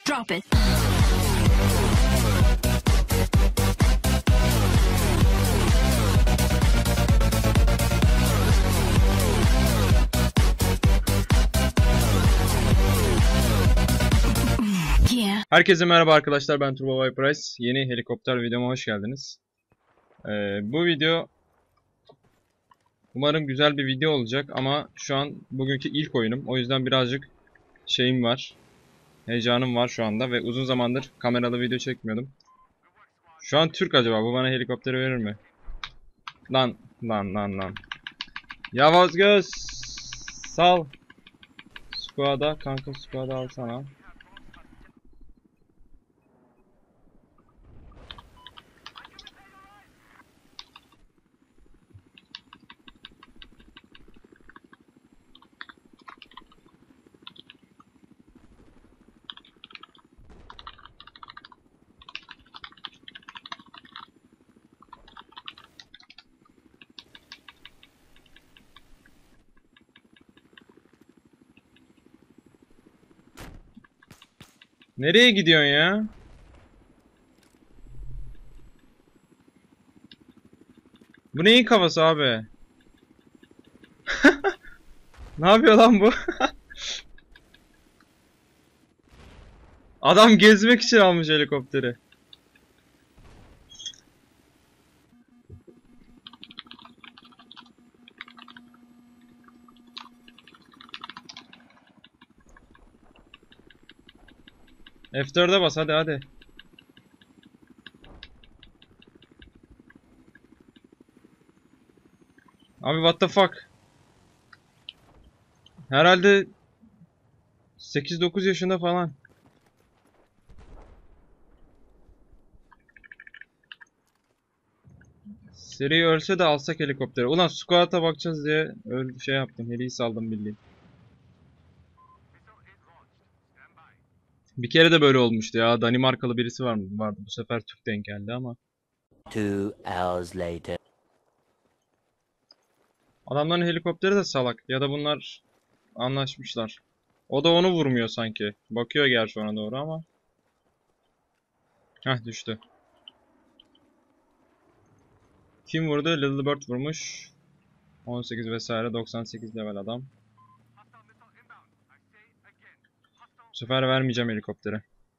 Drop it. Herkese merhaba arkadaşlar, ben Turbo Viprice. Yeni helikopter videoma hoş geldiniz. Bu video umarım güzel bir video olacak ama şu an bugünkü ilk oyunum. O yüzden birazcık şeyim var, heyecanım var şu anda ve uzun zamandır kameralı video çekmiyordum. Şu an Türk acaba, bu bana helikopteri verir mi? Lan. Yavaş göz. Sal. Squad'a kanka, squad'a alsana. Nereye gidiyorsun ya? Bu neyin kafası abi? Ne yapıyor lan bu? Adam gezmek için almış helikopteri. F4'e bas, hadi. Abi what the fuck? Herhalde 8-9 yaşında falan. Seri ölse de alsak helikopteri. Ulan squat'a bakacağız diye öyle şey yaptım. Heliyi saldım bildiğin. Bir kere de böyle olmuştu ya. Danimarkalı birisi vardı. Bu sefer Türk denk geldi ama. 2 hours later. Adamların helikopteri de salak. Ya da bunlar anlaşmışlar. O da onu vurmuyor sanki. Bakıyor gerçi ona doğru ama. Heh, düştü. Kim vurdu? Little Bird vurmuş. 18 vesaire, 98 level adam. Bu sefer vermeyeceğim helikopteri.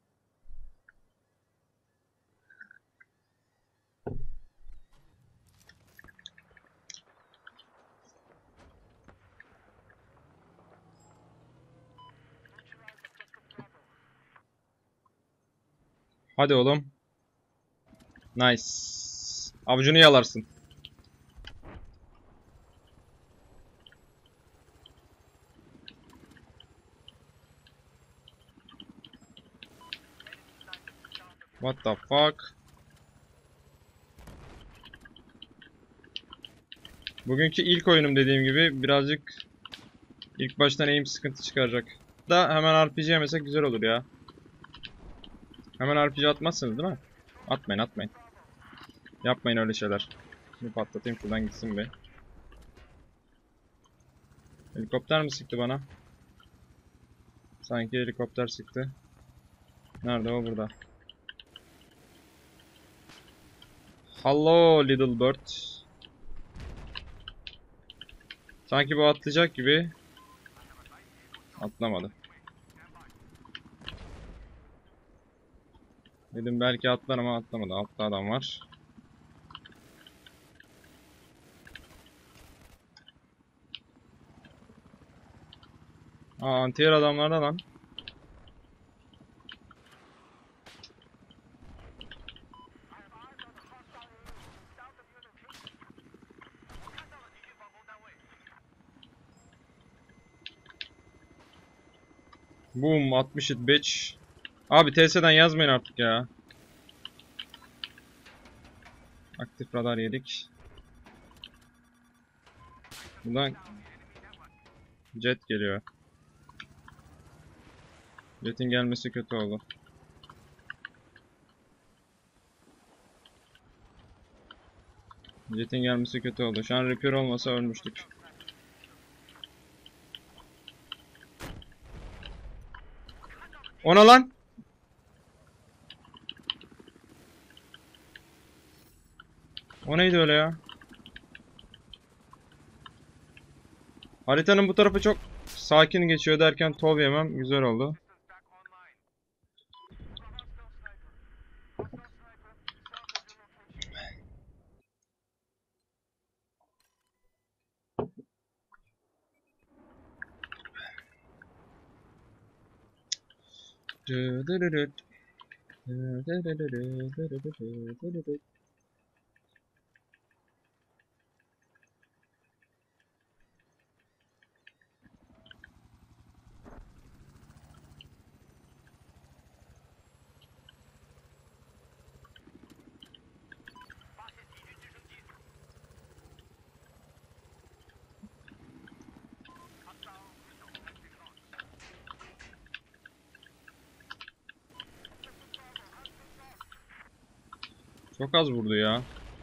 Hadi oğlum. Nice. Avucunu yalarsın. What the fuck? Bugünkü ilk oyunum dediğim gibi birazcık ilk baştan aim sıkıntı çıkaracak. Da hemen RPG yemesek güzel olur ya. Hemen RPG atmazsınız değil mi? Atmayın. Yapmayın öyle şeyler. Şimdi patlatayım şuradan gitsin be. Helikopter mi sıktı bana? Sanki helikopter sıktı. Nerede o? Burada. Hello little bird. Sanki bu atlayacak gibi. Atlamadı. Dedim belki atlar ama atlamadı. Altta adam var. Aa, anti-air adamlarda lan. Boom, 60 it bitch. Abi TS'den yazmayın artık ya. Aktif radar yedik. Buradan jet geliyor. Jet'in gelmesi kötü oldu. Jet'in gelmesi kötü oldu. Şu an repair olmasa ölmüştük. Ona lan. O neydi öyle ya? Haritanın bu tarafı çok sakin geçiyor derken tov yemem güzel oldu. Çok az vurdu ya.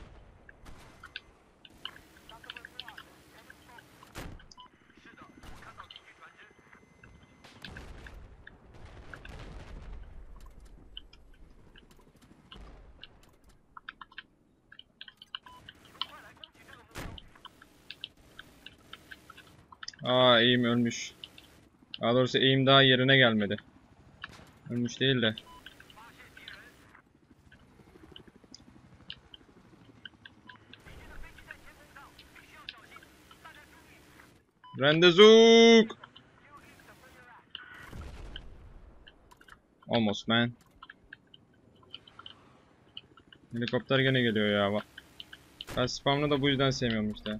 Aa, eğim ölmüş. Daha doğrusu eğim daha yerine gelmedi. Ölmüş değil de. Rendezuk! Almost man. Helikopter gene geliyor ya. Ben spamını da bu yüzden sevmiyorum işte.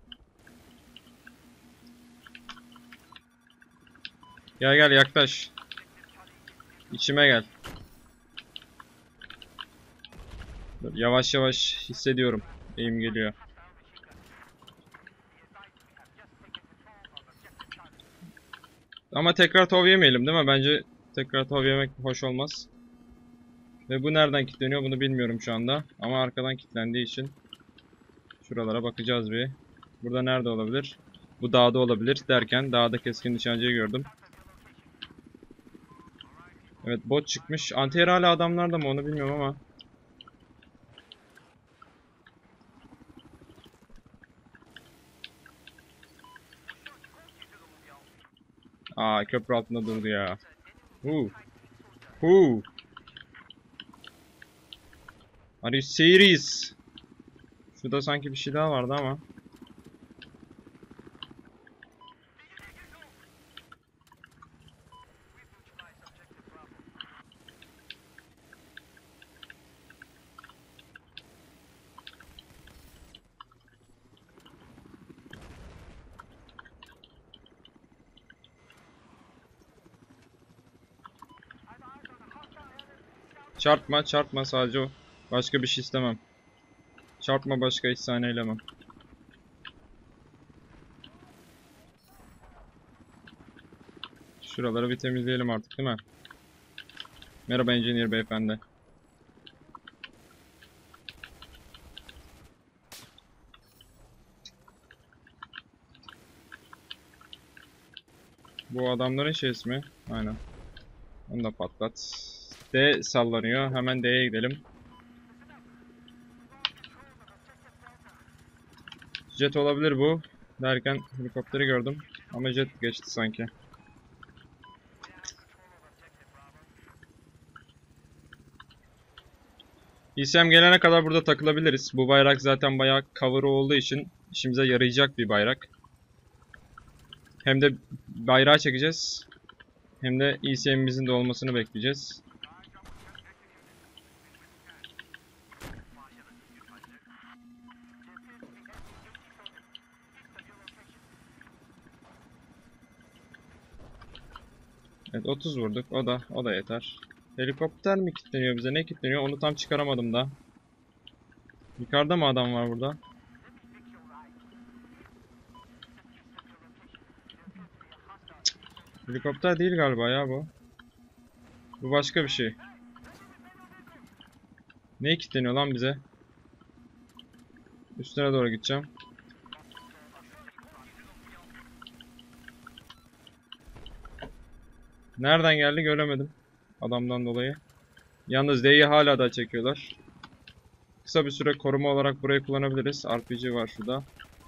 Gel gel yaklaş. İçime gel. Dur, yavaş yavaş hissediyorum. Eğim geliyor. Ama tekrar tov yemeyelim değil mi? Bence tekrar tov yemek hoş olmaz. Ve bu nereden kilitleniyor bunu bilmiyorum şu anda. Ama arkadan kilitlendiği için şuralara bakacağız bir. Burada nerede olabilir? Bu dağda olabilir derken dağda keskin nişancıyı gördüm. Evet bot çıkmış. Anti-air hala adamlarda mı onu bilmiyorum ama. Aa, köprü altında durdu ya. Huu. Huu. Are you serious? Şurada sanki bir şey daha vardı ama. Çarpma, çarpma sadece o. Başka bir şey istemem. Çarpma, başka hiç sahne eylemem. Şuraları bir temizleyelim artık değil mi? Merhaba engineer beyefendi. Bu adamların şeysi mi? Aynen. Onu da patlat. D sallanıyor. Hemen D'ye gidelim. Jet olabilir bu. Derken helikopteri gördüm. Ama jet geçti sanki. ECM gelene kadar burada takılabiliriz. Bu bayrak zaten bayağı cover olduğu için işimize yarayacak bir bayrak. Hem de bayrağı çekeceğiz. Hem de ECM'imizin de olmasını bekleyeceğiz. Evet 30 vurduk. O da yeter. Helikopter mi kilitleniyor bize? Ne kilitleniyor? Onu tam çıkaramadım da. Yukarıda mı adam var burada? Cık. Helikopter değil galiba ya bu. Bu başka bir şey. Ne kilitleniyor lan bize? Üstüne doğru gideceğim. Nereden geldi göremedim. Adamdan dolayı. Yalnız D'yi hala da çekiyorlar. Kısa bir süre koruma olarak burayı kullanabiliriz. RPG var şurada.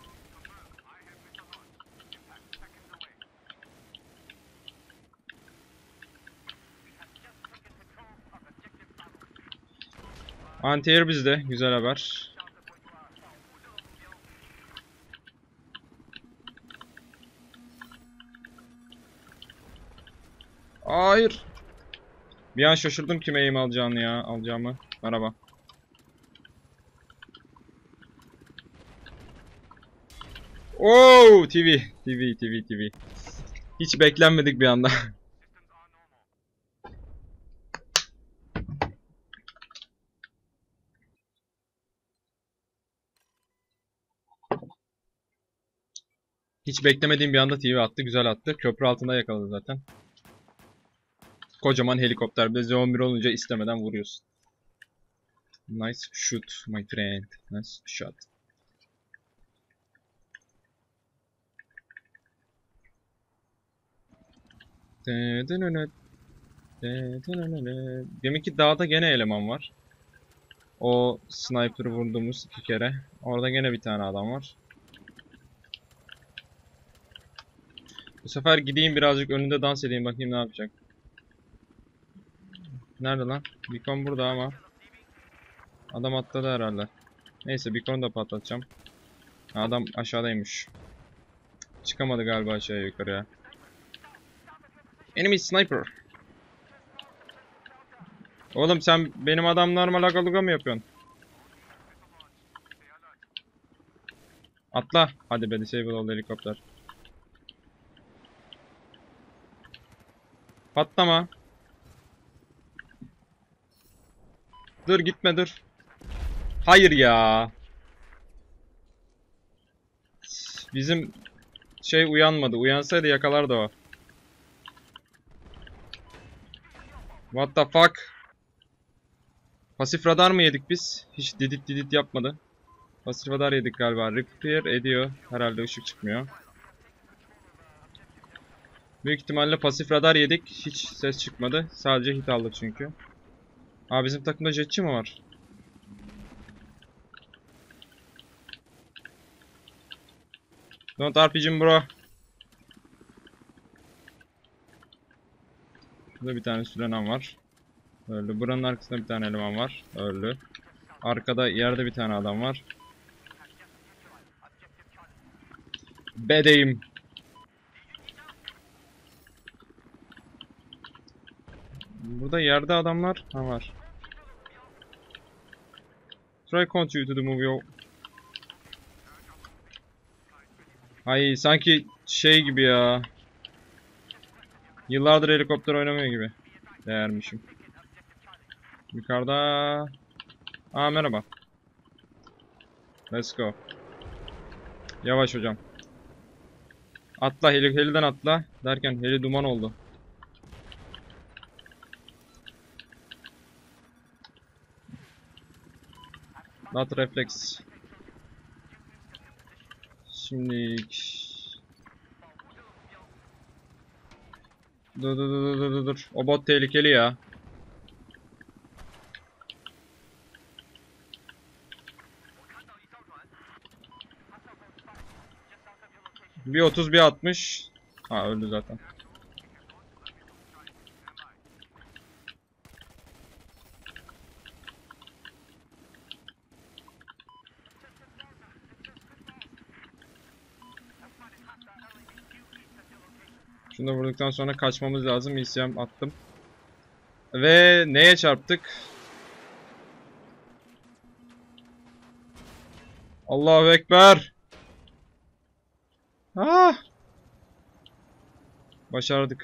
Anti-air bizde. Güzel haber. Hayır. Bir an şaşırdım kime aim alacağımı. Merhaba. Oo, TV. Hiç beklenmedik bir anda. Hiç beklemediğim bir anda TV attı. Güzel attı. Köprü altında yakaladı zaten. Kocaman helikopter. Bir de Z11 olunca istemeden vuruyorsun. Nice shoot my friend. Nice shot. Demek ki dağda gene eleman var. O sniper'ı vurduğumuz 2 kere. Orada gene bir tane adam var. Bu sefer gideyim birazcık önünde dans edeyim bakayım ne yapacak. Nerede lan? Beacon burada ama. Adam atladı herhalde. Neyse Beacon'u da patlatacağım. Adam aşağıdaymış. Çıkamadı galiba aşağıya yukarıya. Enemy sniper. Oğlum sen benim adamlarıma lagaluga mı yapıyorsun? Atla. Hadi be disable oldu helikopter. Patlama. Dur gitme dur. Hayır ya. Bizim şey uyanmadı. Uyansaydı yakalardı o. What the fuck? Pasif radar mı yedik biz? Hiç didit yapmadı. Pasif radar yedik galiba. Repair ediyor. Herhalde ışık çıkmıyor. Büyük ihtimalle pasif radar yedik. Hiç ses çıkmadı. Sadece hit aldı çünkü. Aa bizim takımda jetçi mi var? Don't RPG'm bro. Burada bir tane sürenem var. Öldü. Buranın arkasında bir tane eleman var. Öldü. Arkada yerde bir tane adam var. Bedeyim. Burada yerde adamlar var. Try continue to the movie. Ay sanki şey gibi ya. Yıllardır helikopter oynamıyor gibi. Değermişim. Yukarıda. Aa merhaba. Let's go. Yavaş hocam. Atla heliden atla. Derken heli duman oldu. Not reflex. Şimdi dur. O bot tehlikeli ya. Bir 30 bir 60. Ha öldü zaten. Şunu da vurduktan sonra kaçmamız lazım. İsyan attım. Ve neye çarptık? Allahu Ekber. Ah! Başardık.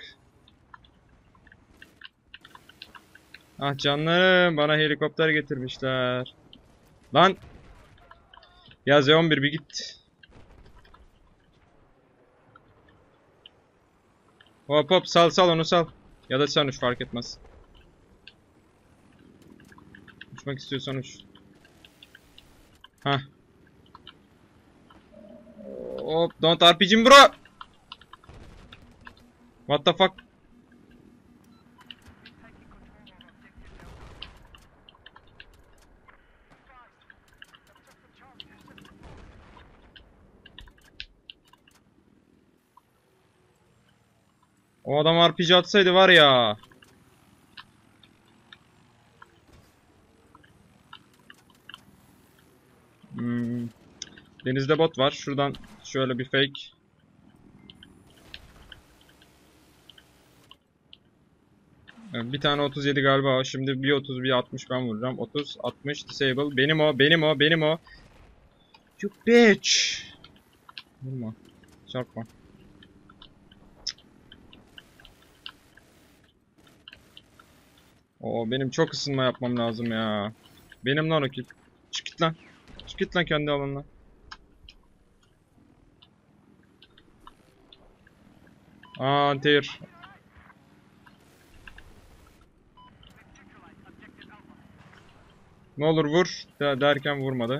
Ah canlarım bana helikopter getirmişler. Lan! Ya Z11 bir git. Hop sal onu sal. Ya da sen uç fark etmez. Uçmak istiyorsan uç. Hah. Hop don't RPG'm bro. What the fuck? O adam RPG atsaydı var ya. Denizde bot var. Şuradan şöyle bir fake. Evet, bir tane 37 galiba. Şimdi bir 30 bir 60 ben vuracağım. 30 60 disable. Benim o, benim o, benim o. You bitch. Vurma. Çarpma. Oo, benim çok ısınma yapmam lazım ya. Benim lan o kill. Çık git lan. Çık git lan kendi alanına. Aa, anti-air. Ne olur vur derken vurmadı.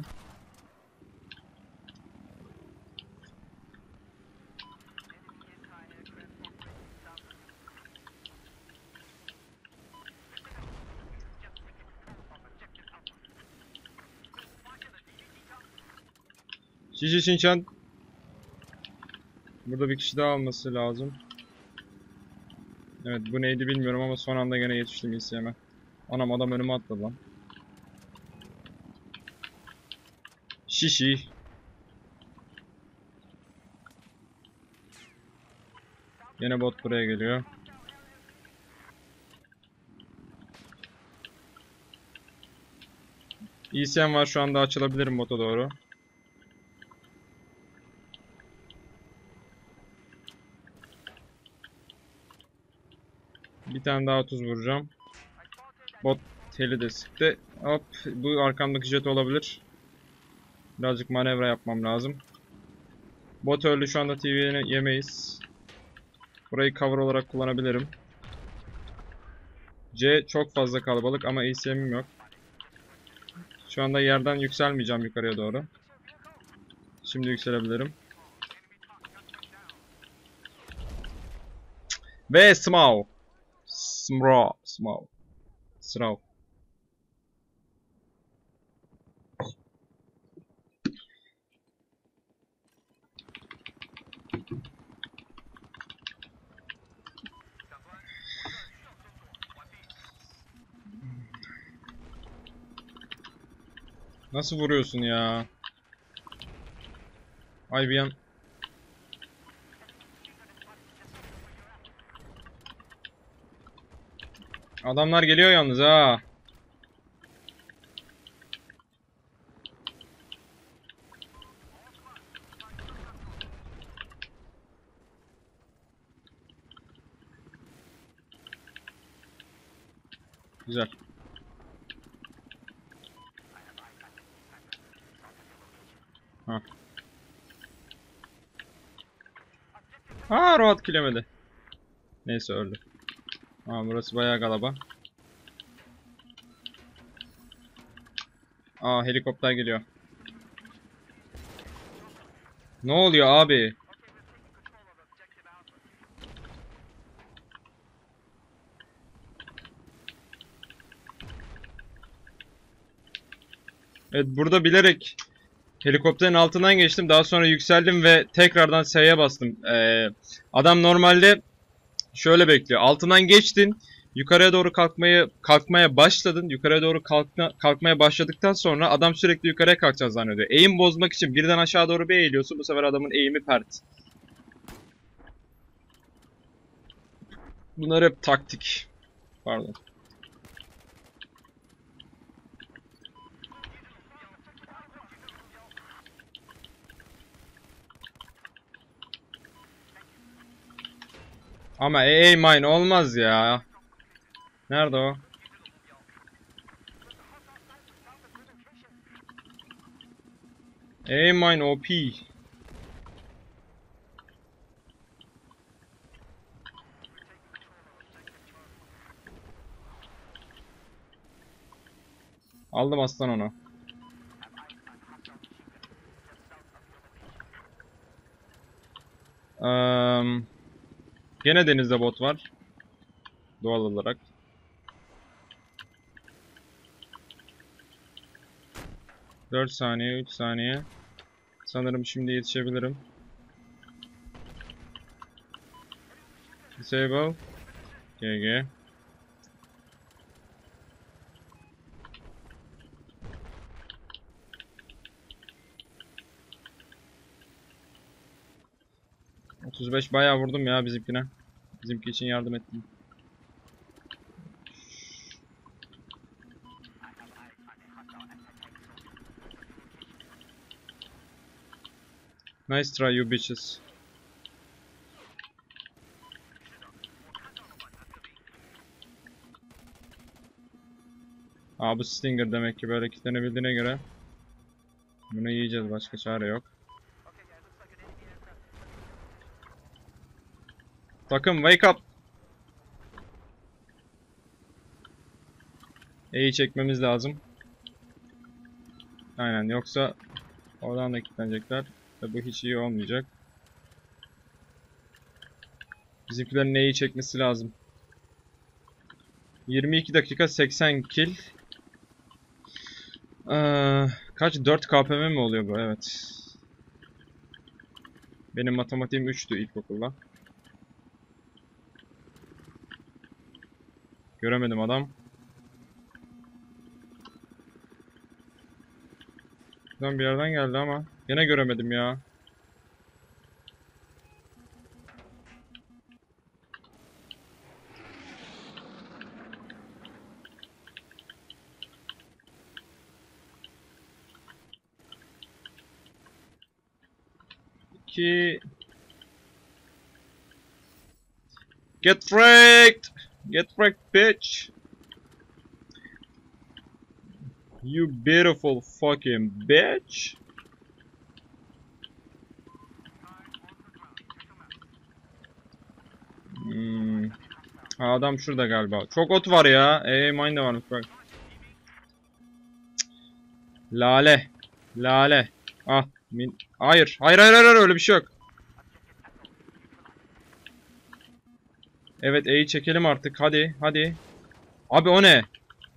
Şişi Şinçen. Burada bir kişi daha alması lazım. Evet, bu neydi bilmiyorum ama son anda gene yetiştim ICM'e. Anam, adam önüme atladı lan. Şişi. Yine bot buraya geliyor. ICM var, şu anda açılabilirim bota doğru. Bir tane daha 30 vuracağım. Bot teli de sıktı. Hop, bu arkamdaki jet olabilir. Birazcık manevra yapmam lazım. Bot öldü, şu anda TV'ni yemeyiz. Burayı cover olarak kullanabilirim. C çok fazla kalabalık ama ECM'im yok. Şu anda yerden yükselmeyeceğim yukarıya doğru. Şimdi yükselebilirim. Ve Smaug. Smaug. Nasıl vuruyorsun ya? Ay bir an. Adamlar geliyor yalnız ha. Güzel. Ha. Ha, rahat kilemedi. Neyse, öldü. Ha, burası bayağı galaba. Aa, helikopter geliyor. Ne oluyor abi? Evet, burada bilerek helikopterin altından geçtim. Daha sonra yükseldim ve tekrardan S'ye bastım. Adam normalde şöyle bekliyor. Altından geçtin. Yukarıya doğru kalkmaya başladın. Yukarıya doğru kalkmaya başladıktan sonra adam sürekli yukarıya kalkacağını zannediyor. Eğim bozmak için birden aşağı doğru bir eğiliyorsun. Bu sefer adamın eğimi pert. Bunlar hep taktik. Pardon. Ama mine olmaz ya. Nerede o? Mine OP. Aldım aslan onu. Gene denizde bot var. Doğal olarak. Dört saniye, 3 saniye. Sanırım şimdi yetişebilirim. Disable. GG. ...35 bayağı vurdum ya bizimkine. Bizimki için yardım ettim. Nice try you bitches. Aa, bu Stinger demek ki böyle kilitlenebildiğine göre bunu yiyeceğiz, başka çare yok. Takım wake up. E'yi çekmemiz lazım. Aynen, yoksa oradan da kilitlenecekler ve bu hiç iyi olmayacak. Bizimkilerin E'yi çekmesi lazım. 22 dakika 80 kill. Kaç? 4 KPM mi oluyor bu? Evet. Benim matematiğim 3'tü ilkokulda. Göremedim adam. Buradan bir yerden geldi ama yine göremedim ya. Get wrecked! Get wrecked, bitch! You beautiful fucking bitch! Ha, adam şurada galiba. Çok ot var ya. Mine de varmış bak. Lale. Lale. Ah. Hayır. Hayır, öyle bir şey yok. Evet, E'yi çekelim artık. Hadi. Abi o ne?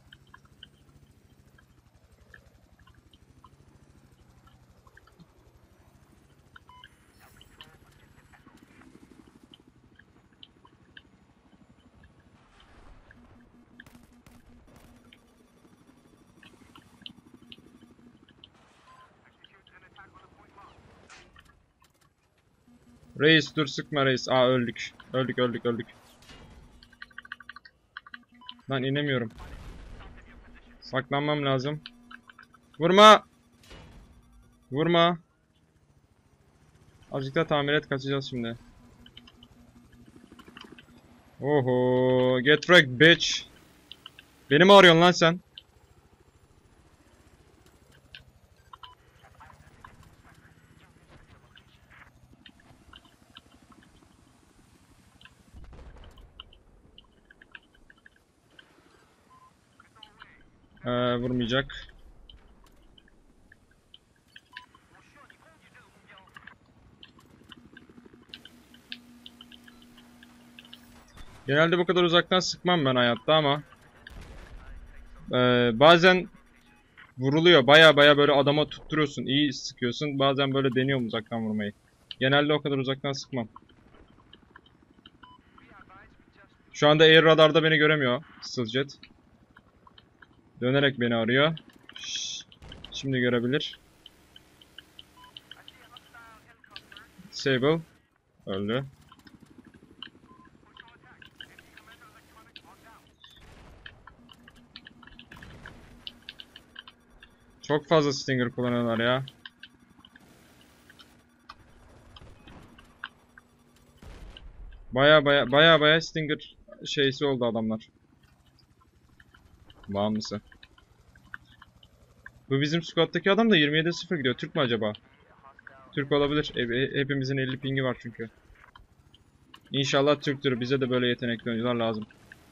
Reis dur, sıkma reis. Aa, öldük. Öldük. Lan inemiyorum. Saklanmam lazım. Vurma. Azıcık da tamir et, kaçacağız şimdi. Oho, get wrecked bitch. Beni mi arıyorsun lan sen? Vurmayacak. Genelde bu kadar uzaktan sıkmam ben hayatta ama bazen vuruluyor. Baya böyle adama tutturuyorsun, iyi sıkıyorsun. Bazen böyle deniyorum uzaktan vurmayı. Genelde o kadar uzaktan sıkmam. Şu anda air radarda beni göremiyor Stealthjet. Dönerek beni arıyor. Şimdi görebilir. Disable. Öldü. Çok fazla Stinger kullanıyorlar ya. Baya Stinger şeysi oldu adamlar. Bağımlısı. Bu bizim squad'daki adam da 27-0 gidiyor. Türk mü acaba? Türk olabilir. Hepimizin 50 pingi var çünkü. İnşallah Türktür. Bize de böyle yetenekli oyuncular lazım.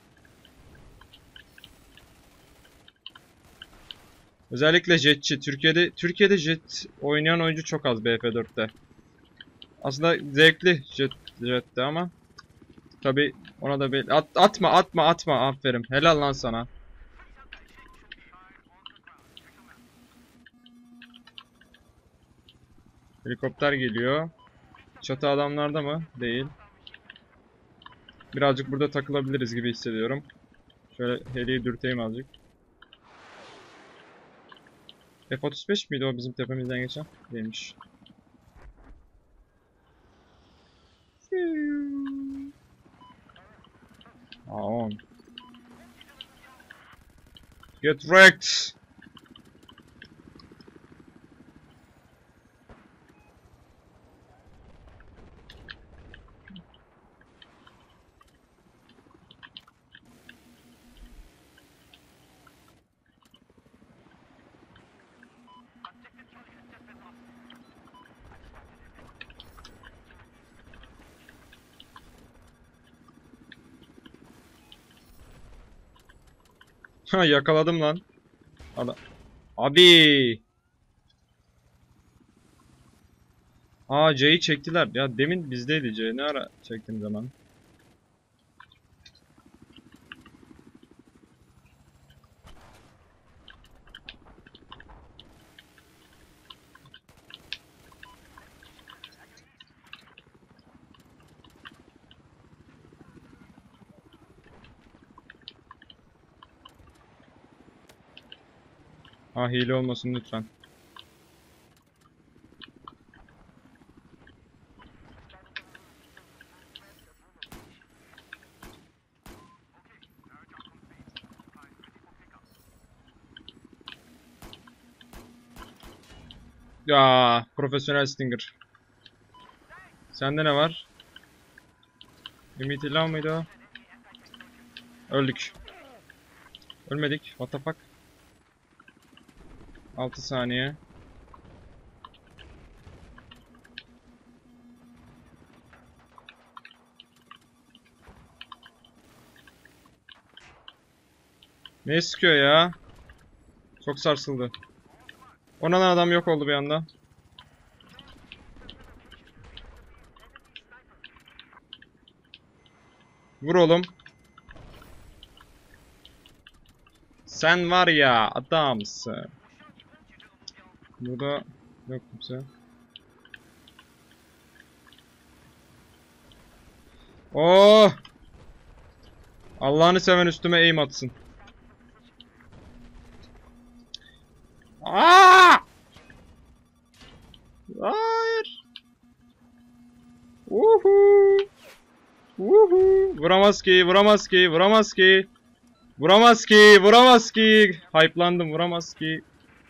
Özellikle jetçi. Türkiye'de jet oynayan oyuncu çok az BF4'te. Aslında zevkli jette ama tabi ona da bir atma, aferin. Helal lan sana. Helikopter geliyor. Çatı adamlarda mı? Değil. Birazcık burada takılabiliriz gibi hissediyorum. Şöyle heliyi dürteyim azıcık. F-35 miydi o bizim tepemizden geçen? Değilmiş. On. Get wrecked! Ha yakaladım lan. Adam. Abi. Aa C'yi çektiler. Ya demin bizdeydi C. Ne ara çektim zaman? Ha hile olmasın lütfen. Ya profesyonel Stinger. Sende ne var? Ümit İlhan mıydı o? Öldük. Ölmedik. What the fuck? 6 saniye. Ne sıkıyor ya? Çok sarsıldı. Ona lan adam yok oldu bir anda. Vur oğlum. Sen var ya adamsın. Burada yok kimse. Oh! Allah'ını seven üstüme aim atsın. Aa! Hayır. Uhu. Uhu. Vuramaz ki, vuramaz ki, vuramaz ki. Vuramaz ki, vuramaz ki. Hype'landım, vuramaz ki.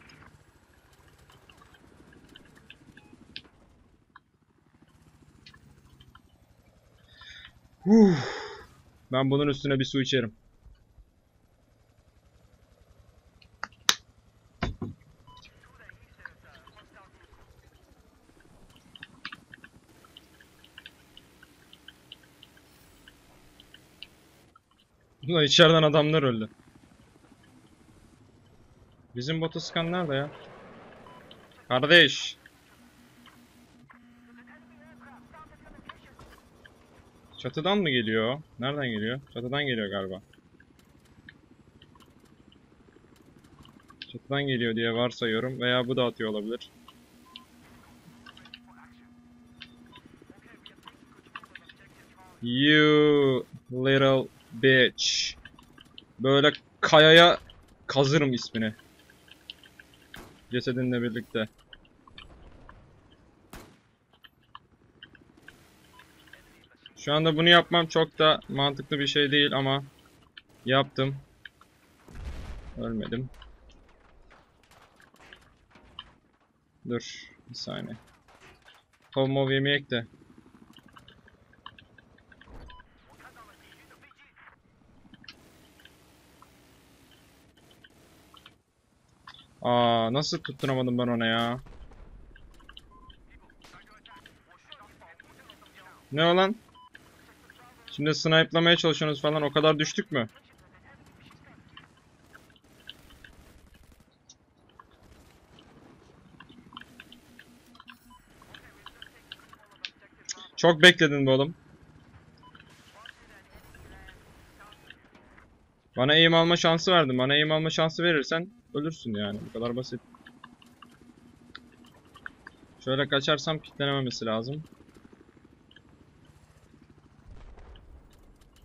Ben bunun üstüne bir su içerim. Ulan içeriden adamlar öldü. Bizim botu sıkan nerede ya? Kardeş. Çatıdan mı geliyor? Nereden geliyor? Çatıdan geliyor galiba. Çatıdan geliyor diye varsayıyorum. Veya bu da atıyor olabilir. You little bitch. Böyle kayaya kazırım ismini. Cesedinle birlikte. Şu anda bunu yapmam çok da mantıklı bir şey değil ama yaptım. Ölmedim. Dur bir saniye. Kovmov yemeyek de. Aa nasıl tutturamadım ben ona ya? Ne olan? Şimdi snipe'lamaya çalışıyorsunuz falan, o kadar düştük mü? Çok bekledin be oğlum. Bana aim alma şansı verdin. Bana aim alma şansı verirsen ölürsün yani. Bu kadar basit. Şöyle kaçarsam kilitlenememesi lazım.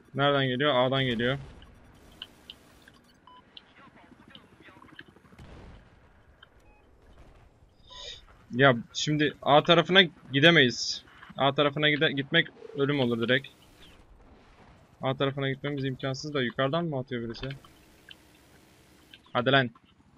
Nereden geliyor? A'dan geliyor. Ya şimdi A tarafına gidemeyiz. A tarafına gitmek ölüm olur direkt. A tarafına gitmemiz imkansız da yukarıdan mı atıyor birisi? Hadi lan.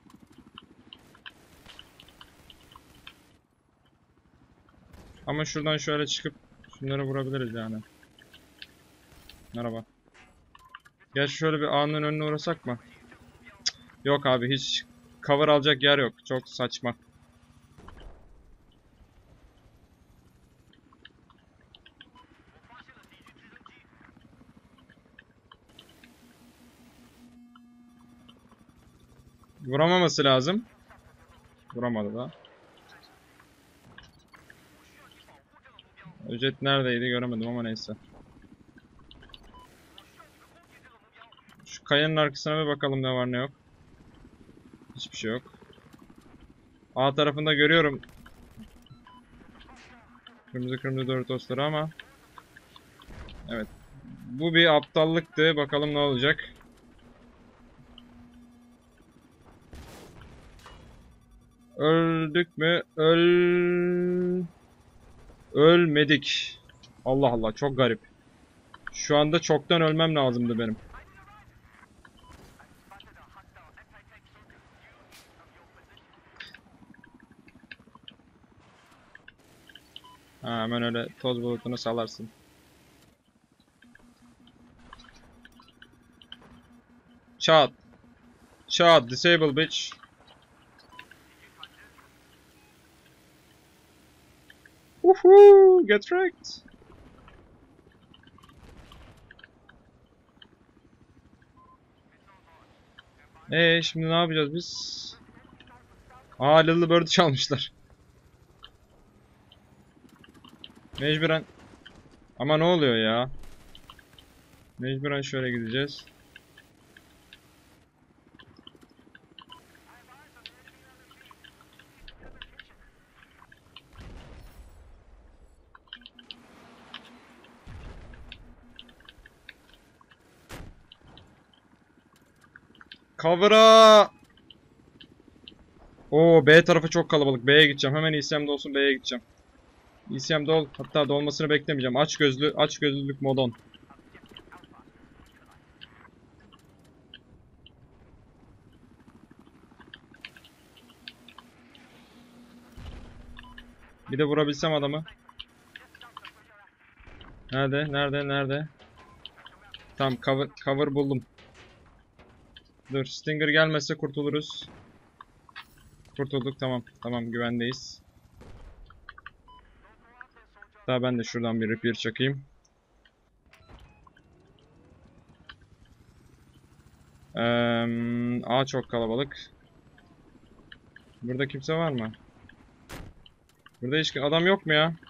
Ama şuradan şöyle çıkıp şunları vurabiliriz yani. Merhaba. Gerçi şöyle bir A'nın önüne uğrasak mı? Cık, yok abi, hiç cover alacak yer yok. Çok saçma. Vuramaması lazım. Vuramadı da. Jet neredeydi göremedim ama neyse. Şu kayanın arkasına bir bakalım ne var ne yok. Hiçbir şey yok. A tarafında görüyorum. Kırmızı kırmızı Doritos'ları ama. Evet. Bu bir aptallıktı. Bakalım ne olacak. Öldük mü? Ölmedik. Allah Allah, çok garip. Şu anda çoktan ölmem lazımdı benim. Ha, hemen öyle toz bulutunu salarsın. Çat. Çat. Disable bitch. Woohoo! Get wrecked. Şimdi ne yapacağız biz? Aa, Little Bird'ü çalmışlar. Mecburen. Ama ne oluyor ya? Mecburen şöyle gideceğiz. Cover'a! Oo, B tarafı çok kalabalık. B'ye gideceğim. Hemen ECM'de olsun, B'ye gideceğim. ECM'de ol. Hatta dolmasını beklemeyeceğim. Aç gözlülük modon. Bir de vurabilsem adamı. Nerede? Tamam, cover buldum. Dur, Stinger gelmezse kurtuluruz. Kurtulduk, tamam. Tamam, güvendeyiz. Daha ben de şuradan bir repair çakayım. A çok kalabalık. Burada kimse var mı? Burada hiç adam yok mu ya?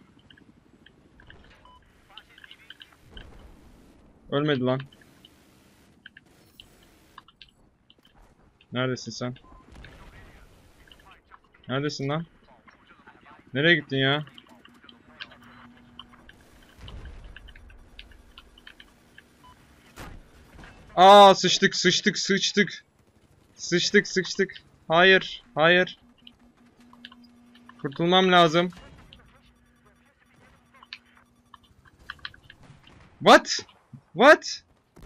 Ölmedi lan. Neredesin sen? Neredesin lan? Nereye gittin ya? Aa, sıçtık. Sıçtık. Hayır. Kurtulmam lazım. What?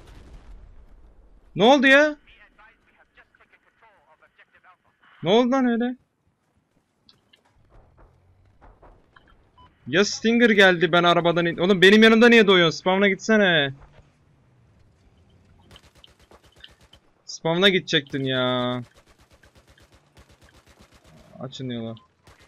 Ne oldu ya? Ne oldu lan öyle? Ya Stinger geldi, ben arabadan in. Oğlum benim yanımda niye doyuyorsun? Spawn'a gitsene. Spawn'a gidecektin ya. Açın yolu.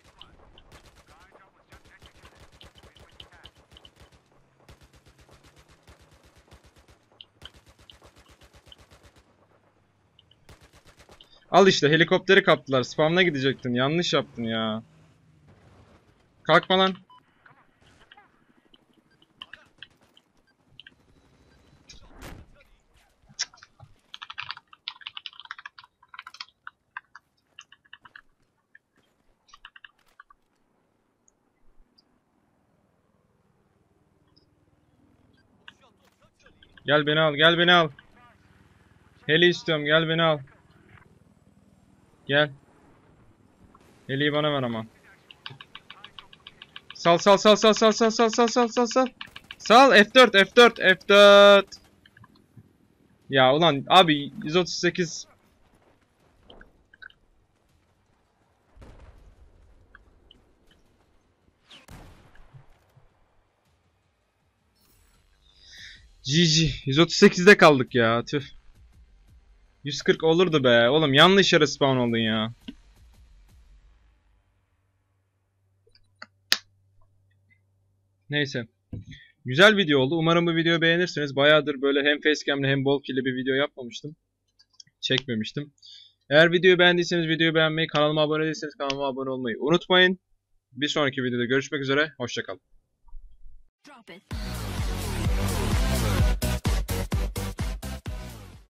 Al işte, helikopteri kaptılar. Spawn'a gidecektin. Yanlış yaptın ya. Kalkma lan. Gel beni al, gel beni al. Heli istiyorum, gel beni al. Gel. Heli'yi bana ver ama. Sal sal sal sal sal sal sal sal sal sal sal. Sal F4 F4 F4. Ya ulan abi 138. GG 138'de kaldık ya, tüh. 140 olurdu be. Oğlum yanlış yere spawn oldun ya. Neyse. Güzel video oldu. Umarım bu videoyu beğenirsiniz. Bayağıdır böyle hem facecam'le hem bol kill'li bir video yapmamıştım. Çekmemiştim. Eğer videoyu beğendiyseniz videoyu beğenmeyi, kanalıma abone değilseniz kanalıma abone olmayı unutmayın. Bir sonraki videoda görüşmek üzere. Hoşça kalın. Drop it.